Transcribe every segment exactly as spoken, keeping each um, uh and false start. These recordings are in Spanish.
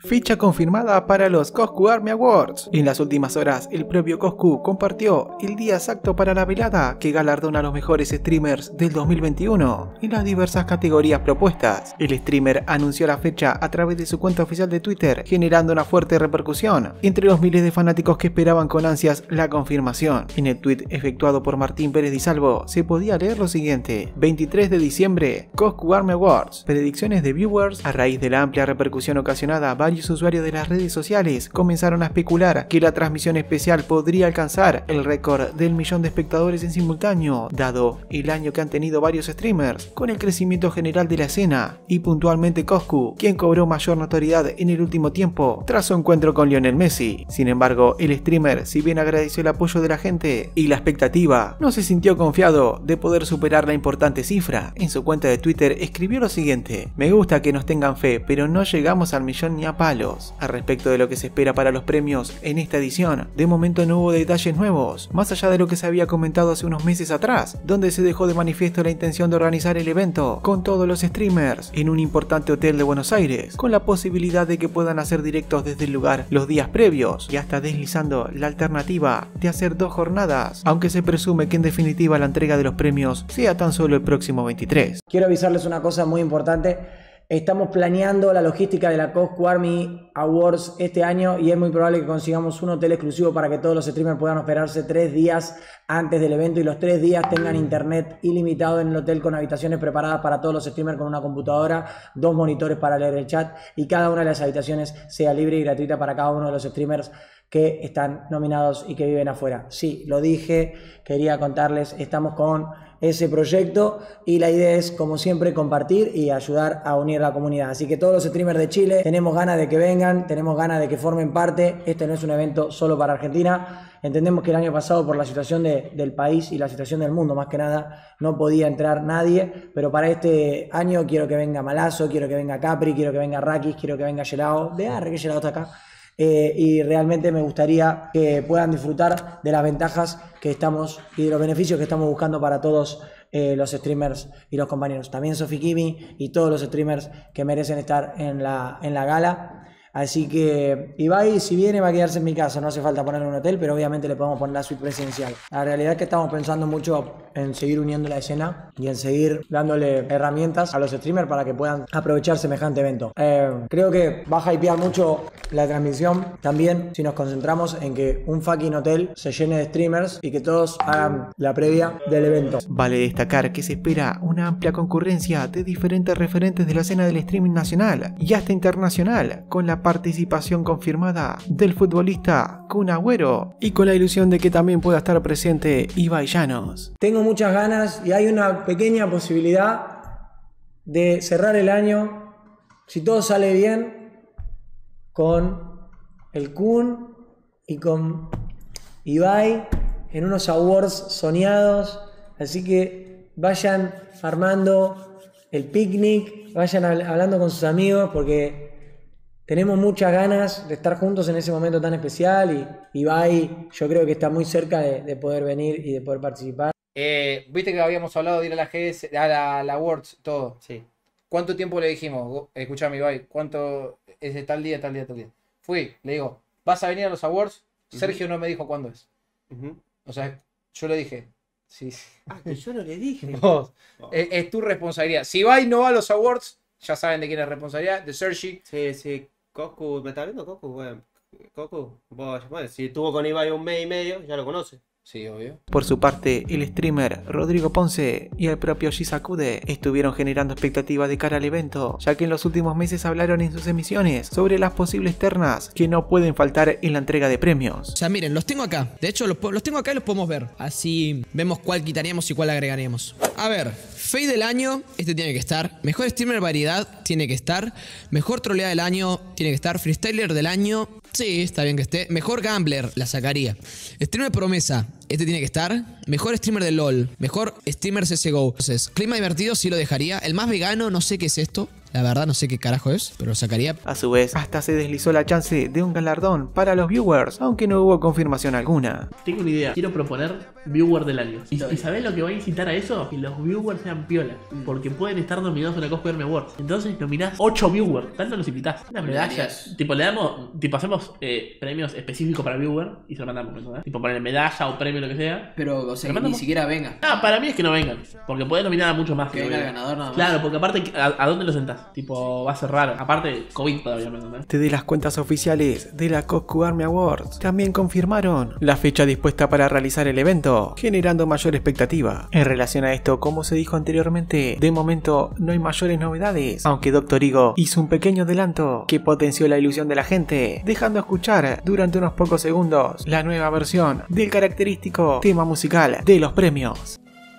Ficha confirmada para los Coscu Army Awards. En las últimas horas, el propio Coscu compartió el día exacto para la velada que galardona a los mejores streamers del dos mil veintiuno en las diversas categorías propuestas. El streamer anunció la fecha a través de su cuenta oficial de Twitter, generando una fuerte repercusión entre los miles de fanáticos que esperaban con ansias la confirmación. En el tweet efectuado por Martín Pérez Di Salvo se podía leer lo siguiente: veintitrés de diciembre, Coscu Army Awards. Predicciones de viewers. A raíz de la amplia repercusión ocasionada, varios usuarios de las redes sociales comenzaron a especular que la transmisión especial podría alcanzar el récord del millón de espectadores en simultáneo, dado el año que han tenido varios streamers, con el crecimiento general de la escena, y puntualmente Coscu, quien cobró mayor notoriedad en el último tiempo tras su encuentro con Lionel Messi. Sin embargo, el streamer, si bien agradeció el apoyo de la gente y la expectativa, no se sintió confiado de poder superar la importante cifra. En su cuenta de Twitter escribió lo siguiente: me gusta que nos tengan fe, pero no llegamos al millón ni a palos. Al respecto de lo que se espera para los premios en esta edición, de momento no hubo detalles nuevos, más allá de lo que se había comentado hace unos meses atrás, donde se dejó de manifiesto la intención de organizar el evento con todos los streamers en un importante hotel de Buenos Aires, con la posibilidad de que puedan hacer directos desde el lugar los días previos, y hasta deslizando la alternativa de hacer dos jornadas, aunque se presume que en definitiva la entrega de los premios sea tan solo el próximo veintitrés. Quiero avisarles una cosa muy importante. Estamos planeando la logística de la Coscu Army Awards este año y es muy probable que consigamos un hotel exclusivo para que todos los streamers puedan hospedarse tres días antes del evento y los tres días tengan internet ilimitado en el hotel, con habitaciones preparadas para todos los streamers, con una computadora, dos monitores para leer el chat, y cada una de las habitaciones sea libre y gratuita para cada uno de los streamers que están nominados y que viven afuera. Sí, lo dije, quería contarles, estamos con ese proyecto y la idea es, como siempre, compartir y ayudar a unir a la comunidad. Así que todos los streamers de Chile tenemos ganas de que vengan, tenemos ganas de que formen parte. Este no es un evento solo para Argentina. Entendemos que el año pasado, por la situación de, del país y la situación del mundo más que nada, no podía entrar nadie, pero para este año quiero que venga Malazo, quiero que venga Capri, quiero que venga Rakis, quiero que venga Gelao, de Arre que Gelao está acá. Eh, y realmente me gustaría que puedan disfrutar de las ventajas que estamos y de los beneficios que estamos buscando para todos eh, los streamers y los compañeros. También Sofi Kimi y todos los streamers que merecen estar en la, en la gala. Así que Ibai, si viene, va a quedarse en mi casa, no hace falta ponerle un hotel, pero obviamente le podemos poner la suite presidencial. La realidad es que estamos pensando mucho en seguir uniendo la escena y en seguir dándole herramientas a los streamers para que puedan aprovechar semejante evento. Eh, creo que va a hypear mucho la transmisión también si nos concentramos en que un fucking hotel se llene de streamers y que todos hagan la previa del evento. Vale destacar que se espera una amplia concurrencia de diferentes referentes de la escena del streaming nacional y hasta internacional, con la participación confirmada del futbolista Kun Agüero y con la ilusión de que también pueda estar presente Ibai Llanos. Tengo muchas ganas y hay una pequeña posibilidad de cerrar el año, si todo sale bien, con el Kun y con Ibai en unos awards soñados. Así que vayan armando el picnic, vayan hablando con sus amigos, porque tenemos muchas ganas de estar juntos en ese momento tan especial, y Ibai yo creo que está muy cerca de, de poder venir y de poder participar. Eh, Viste que habíamos hablado de ir a la G S, a la, a la Awards, todo. Sí. ¿Cuánto tiempo le dijimos? Escuchame, Ibai, ¿cuánto es de tal día, tal día, tal día? Fui, le digo, ¿vas a venir a los Awards? Uh-huh. Sergio no me dijo cuándo es. Uh-huh. O sea, yo le dije. Sí. Ah, que yo no le dije. Vos, oh. es, es tu responsabilidad. Si Ibai no va a los Awards, ya saben de quién es responsabilidad, de Sergi. Sí, sí. Coscu, ¿me está viendo Coscu? Bueno, Coscu, vos, bueno, si estuvo con Ibai un mes y medio, ya lo conoce. Sí, obvio. Por su parte, el streamer Rodrigo Ponce y el propio Shizakude estuvieron generando expectativas de cara al evento, ya que en los últimos meses hablaron en sus emisiones sobre las posibles ternas que no pueden faltar en la entrega de premios. O sea, miren, los tengo acá. De hecho, los, los tengo acá y los podemos ver. Así vemos cuál quitaríamos y cuál agregaríamos. A ver, Fade del año, este tiene que estar. Mejor streamer variedad, tiene que estar. Mejor troleada del año, tiene que estar. Freestyler del año, sí, está bien que esté. Mejor gambler, la sacaría. Streamer promesa, este tiene que estar. Mejor streamer de LOL. Mejor streamer C S G O. Entonces, clima divertido sí lo dejaría. El más vegano, no sé qué es esto. La verdad no sé qué carajo es, pero lo sacaría. A su vez, hasta se deslizó la chance de un galardón para los viewers, aunque no hubo confirmación alguna. Tengo una idea, quiero proponer viewer del año. ¿Y, ¿y sabés lo que va a incitar a eso? Que los viewers sean piolas, porque pueden estar nominados a una Coscu Army Awards. Entonces nominás ocho viewers, tanto los invitás. Una medalla, tipo le damos, tipo hacemos eh, premios específicos para viewer y se lo mandamos, ¿no? Tipo poner medalla o premio, lo que sea. Pero, o sea, ni ni siquiera venga. Ah, para mí es que no vengan, porque pueden nominar a muchos más. Que venga el ganador nada más. Claro, porque aparte, ¿a, ¿a dónde lo sentás? Tipo, va a ser raro. Aparte, COVID todavía, ¿me entendés? Desde las cuentas oficiales de la Coscu Army Awards también confirmaron la fecha dispuesta para realizar el evento, generando mayor expectativa. En relación a esto, como se dijo anteriormente, de momento no hay mayores novedades, aunque Doctor Igo hizo un pequeño adelanto que potenció la ilusión de la gente, dejando escuchar durante unos pocos segundos la nueva versión del característico tema musical de los premios.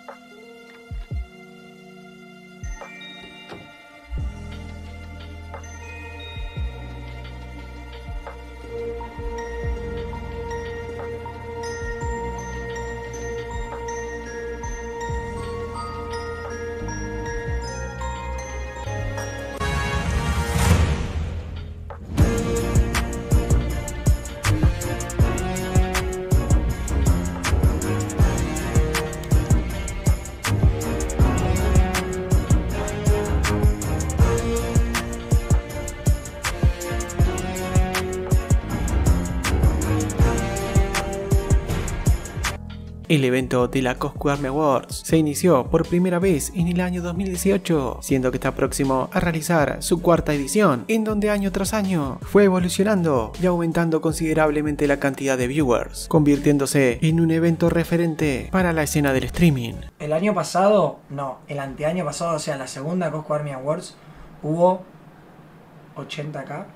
El evento de la Coscu Army Awards se inició por primera vez en el año dos mil dieciocho, siendo que está próximo a realizar su cuarta edición, en donde año tras año fue evolucionando y aumentando considerablemente la cantidad de viewers, convirtiéndose en un evento referente para la escena del streaming. El año pasado, no, el anteaño pasado, o sea, la segunda Coscu Army Awards, hubo ochenta k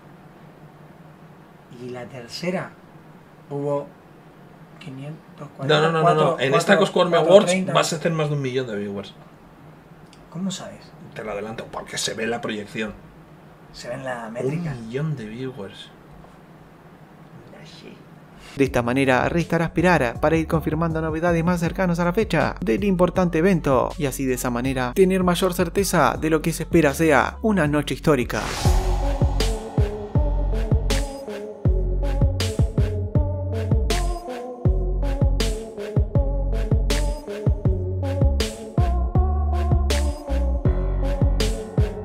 y la tercera hubo quinientos cuarenta. No, no, no, cuatro, no, no. En cuatro, esta Coscu Army cuatro, Awards treinta. vas a hacer más de un millón de viewers. ¿Cómo sabes? Te lo adelanto, porque se ve la proyección. Se ve en la métrica. Un millón de viewers. De esta manera restará esperar para ir confirmando novedades más cercanas a la fecha del importante evento y así de esa manera tener mayor certeza de lo que se espera sea una noche histórica.